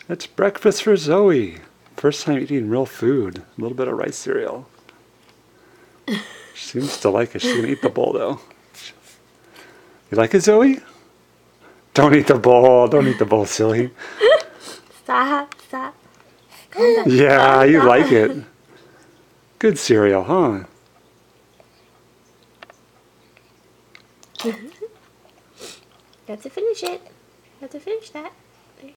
It's breakfast for Zoe. First time eating real food. A little bit of rice cereal. She seems to like it. She's going to eat the bowl, though. You like it, Zoe? Don't eat the bowl. Don't eat the bowl, silly. Stop. Calm down. Yeah, you like it. Good cereal, huh? You have to finish it. You have to finish that.